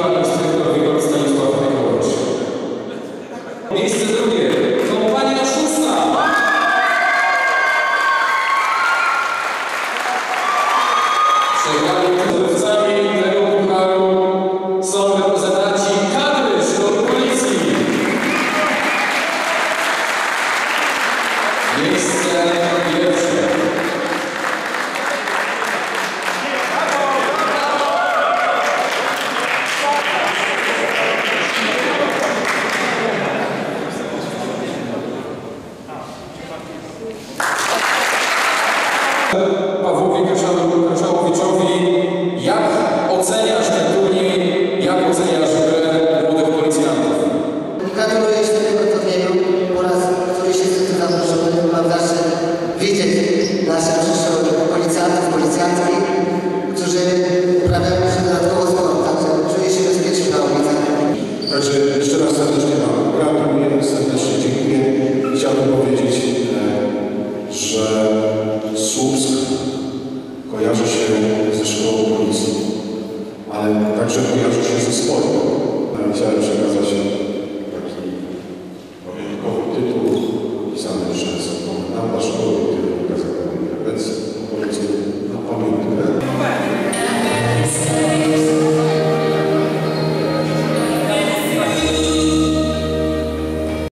pan inspektor Wiktor Stanisław Mikrowicz. Miejsce drugie, kompania szósta. Przegranymi zdobywcami tego pucharu są reprezentanci kadry szkoły policji. Miejsce pierwsze. Pawłowi Kraszałowiczowi, jak oceniasz ten turniej, jak oceniasz grę młodych policjantów? Gratuluję się tego turnieju po raz któryś się zdecydowałem, żeby mam zaszczyt widzieć naszych przyszłych policjantów, policjantki, którzy uprawiają się dodatkowo sport, także czuję się bezpiecznie na ulicach. Także